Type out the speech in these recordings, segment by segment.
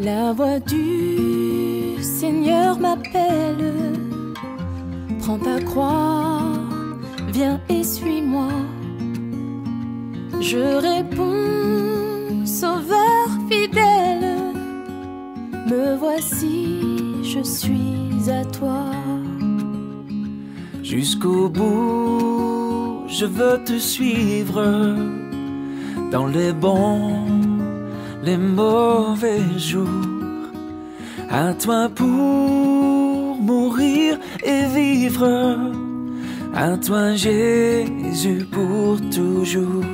La voix du Seigneur m'appelle. Prends ta croix, viens et suis-moi. Je réponds, Sauveur fidèle, me voici, je suis à toi. Jusqu'au bout, je veux te suivre, dans les bons, les mauvais jours. À toi pour mourir et vivre, à toi Jésus pour toujours.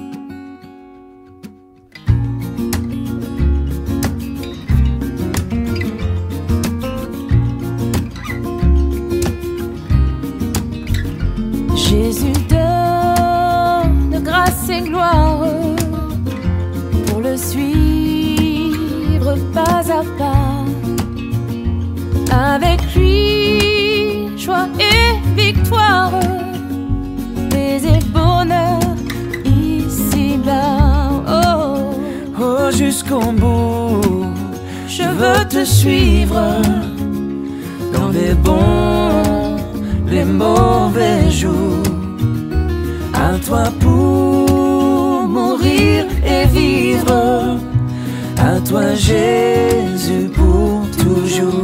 Jésus donne grâce et gloire, pour le suivre pas à pas. Avec lui, joie et victoire, paix et bonheur ici-bas. Oh, oh, jusqu'au bout, je veux te suivre, dans les bons, les mauvais jours. À toi pour mourir et vivre, à toi Jésus pour toujours.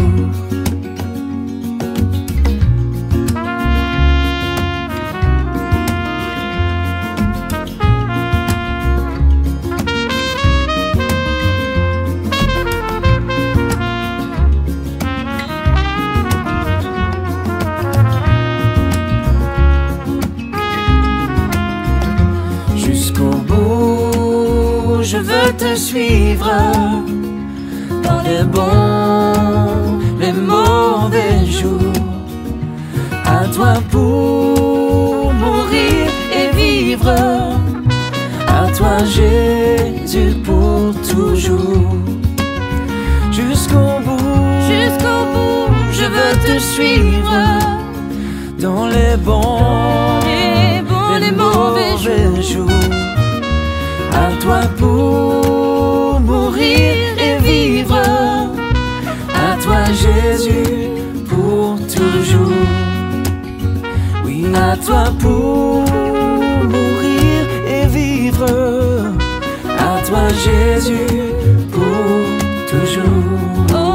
Je veux te suivre, dans les bons, les mauvais jours. À toi pour mourir et vivre, à toi Jésus pour toujours. Jusqu'au bout, je veux te suivre, dans les bons, les mauvais jours. À toi pour mourir et vivre, à toi Jésus pour toujours. Oui, à toi pour mourir et vivre, à toi Jésus pour toujours. Oh,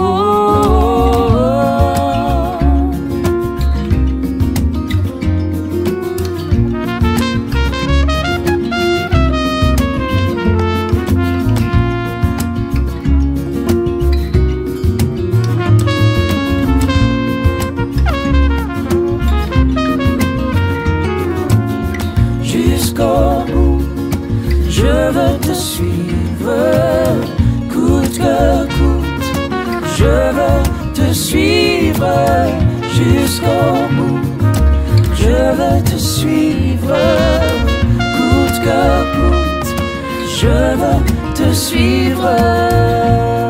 je veux te suivre, coûte que coûte. Je veux te suivre jusqu'au bout. Je veux te suivre, coûte que coûte. Je veux te suivre.